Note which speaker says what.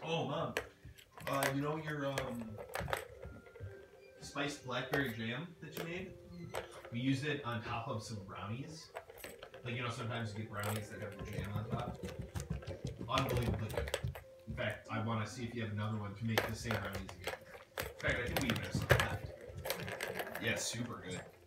Speaker 1: Oh, Mom. You know your spiced blackberry jam that you made? We used it on top of some brownies. Like, you know, sometimes you get brownies that have the jam on top. Unbelievably good. In fact, I want to see if you have another one to make the same brownies again. In fact, I think we even have some left. Yeah, super good.